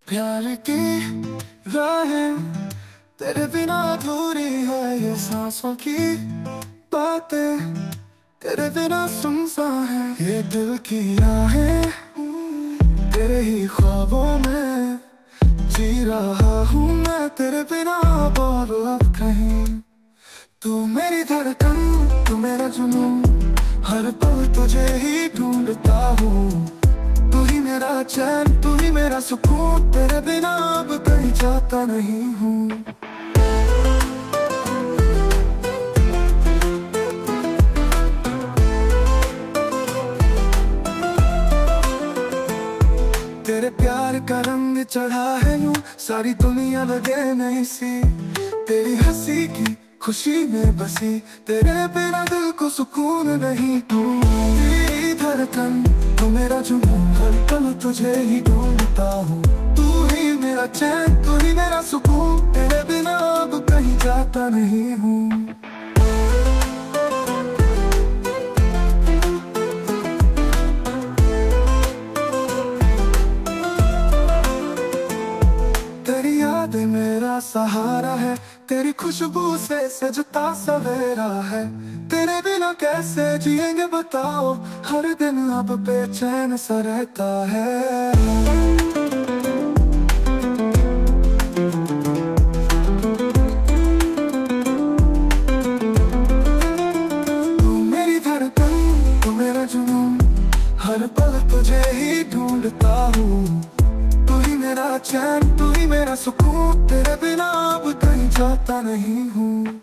प्यार की राहें तेरे बिना अधूरी है, ये सांसों की बातें तेरे बिना सुनसान है। ये दिल की राहें तेरे ही ख्वाबों में जी रहा हूँ मैं, तेरे बिना और अब कहीं। तू मेरी धड़कन, तू मेरा जुनून, हर पल तुझे ही ढूंढता हूँ। तू ही मेरा चैन, तू ही मेरा सुकून, तेरे बिना अब कहीं जाता नहीं हूँ। तेरे प्यार का रंग चढ़ा है यूं, सारी दुनिया लगे नहीं सी। तेरी हंसी की खुशी में बसी, तेरे बिना दिल को सुकून नहीं। तू मेरी धड़कन, तू मेरा जुनून, हर पल तुझे ही ढूंढता हूँ। तू ही मेरा चैन, तू ही मेरा सुकून, तेरे बिना अब कहीं जाता नहीं हूँ। तेरी याद मेरा सहारा है, तेरी खुशबू से सजता सवेरा है। तेरे बिना कैसे जिएंगे बताओ, हर दिन अब बेचैन सा रहता है। तू मेरी धड़कन, तू मेरा जुनून, हर पल तुझे ही ढूंढता हूँ। तू ही मेरा चैन, तू ही मेरा सुकून, तेरे बिना अब कहीं जाता नहीं हूँ।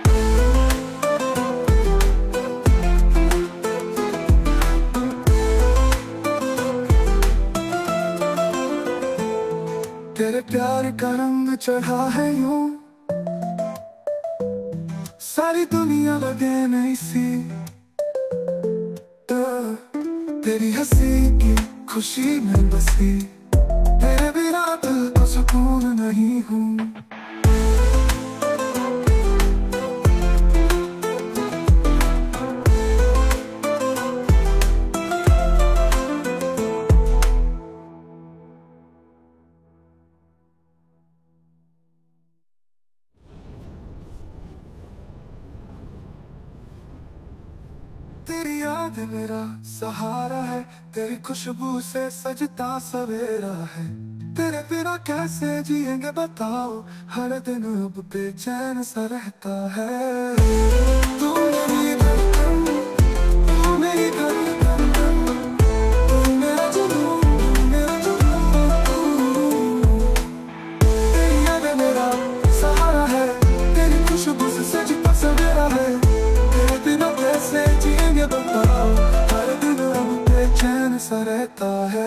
तेरे प्यार का रंग चढ़ा है यूं, सारी दुनिया लगे नहीं सी। तेरी हंसी की खुशी में बसी, तेरे बिना दिल को सुकून नहीं हूँ। तेरी याद मेरा सहारा है, तेरी खुशबू से सजता सवेरा है। तेरे बिना कैसे जिएंगे बताओ, हर दिन अब बेचैन सा रहता है। तू मेरी धड़कन, तू मेरी धड़कन, तू मेरा जुनून, मेरा जुनून। तेरी याद मेरा सहारा है, तेरी खुशबू से सजता सवेरा है। तेरे बिना कैसे जिएंगे बताओ, हर दिन अब बेचैन सा रहता है।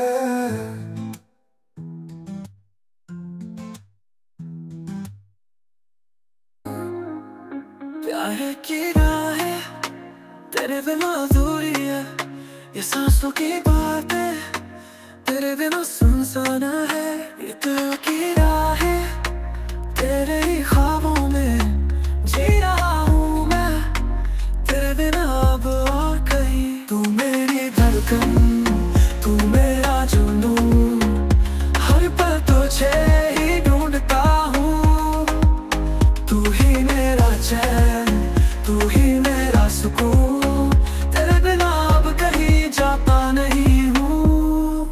प्यार की राहें तेरे बिना अधूरी है, ये सांसों की बातें तेरे बिना सुनसान है। ये दिल की राहें तेरे ही ख्वाबों में जी रहा हूँ मैं, तेरे बिना अब और कहीं। तू मेरी धड़कन, तू मेरा जुनून, हर पल तुझे ही ढूंढता हूँ। तू ही मेरा चैन, तू ही मेरा सुकून, तेरे बिना अब कहीं जाता नहीं हूँ।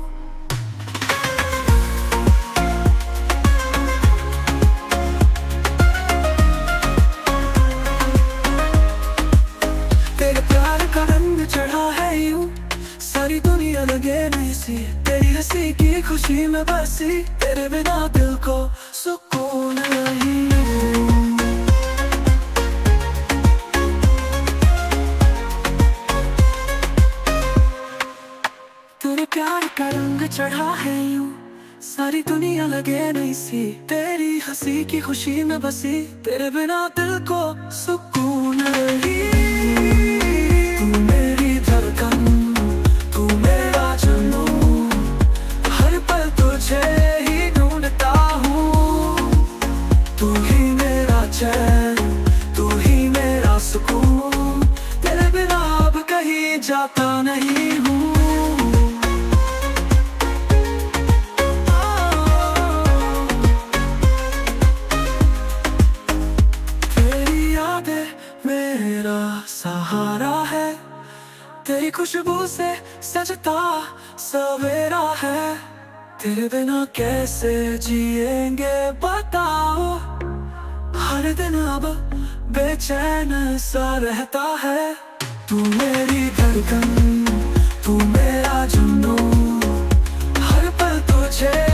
तेरे प्यार का रंग चढ़ा है यूं, सारी दुनिया लगे नहीं सी। तेरी हंसी की खुशी में बसी, तेरे बिना दिल को सुकून नहीं। तेरे प्यार का रंग चढ़ा है यूं, सारी दुनिया लगे नहीं सी। तेरी हंसी की खुशी में बसी, तेरे बिना दिल को सुकून नहीं। तू मेरी धड़कन, तू मेरा जुनून, हर पल तुझे ही ढूंढता हूँ। तू ही मेरा चैन, तू ही मेरा सुकून, तेरे बिना अब कहीं जाता नहीं हूँ। खुशबू से सजता सवेरा है। तेरे बिना कैसे जिएंगे बताओ, हर दिन अब बेचैन सा रहता है। तू मेरी धड़कन, तू मेरा जुनून, हर पल तुझे